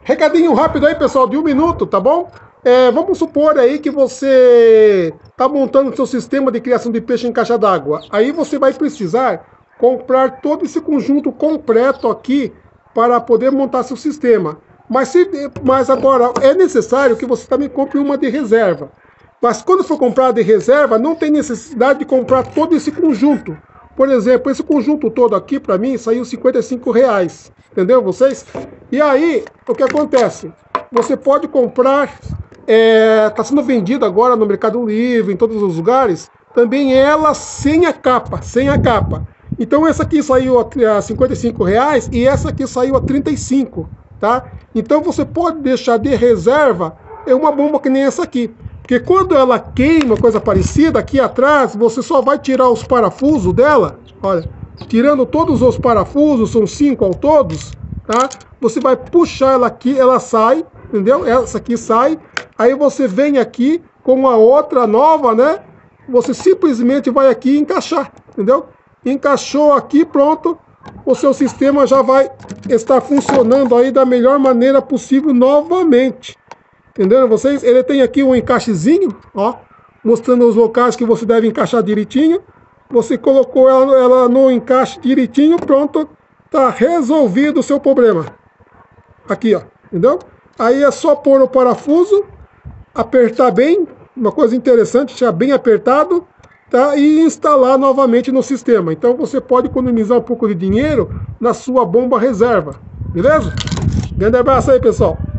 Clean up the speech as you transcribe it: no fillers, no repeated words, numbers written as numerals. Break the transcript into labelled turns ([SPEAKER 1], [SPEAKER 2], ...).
[SPEAKER 1] Recadinho rápido aí, pessoal, de 1 minuto, tá bom? Vamos supor aí que você está montando seu sistema de criação de peixe em caixa d'água. Aí você vai precisar comprar todo esse conjunto completo aqui para poder montar seu sistema. Mas agora é necessário que você também compre uma de reserva. Mas quando for comprar de reserva, não tem necessidade de comprar todo esse conjunto. Por exemplo, esse conjunto todo aqui, para mim, saiu R$ 55. Entendeu, vocês? E aí, o que acontece? Você pode comprar, está sendo vendido agora no Mercado Livre, em todos os lugares, também ela sem a capa, Então essa aqui saiu a R$ 55 e essa aqui saiu a 35, tá? Então você pode deixar de reserva uma bomba que nem essa aqui. Porque quando ela queima, coisa parecida, aqui atrás, você só vai tirar os parafusos dela, olha, tirando todos os parafusos, são 5 ao todos, tá? Você vai puxar ela aqui, ela sai, entendeu? Essa aqui sai, aí você vem aqui com a outra nova, né? Você simplesmente vai aqui e encaixar, entendeu? Encaixou aqui, pronto, o seu sistema já vai estar funcionando aí da melhor maneira possível novamente. Entenderam vocês? Ele tem aqui um encaixezinho, ó, mostrando os locais que você deve encaixar direitinho. Você colocou ela no encaixe direitinho, pronto, tá resolvido o seu problema. Aqui, ó, entendeu? Aí é só pôr o parafuso, apertar bem, uma coisa interessante, deixar bem apertado, tá? E instalar novamente no sistema. Então você pode economizar um pouco de dinheiro na sua bomba reserva, beleza? Grande abraço aí, pessoal.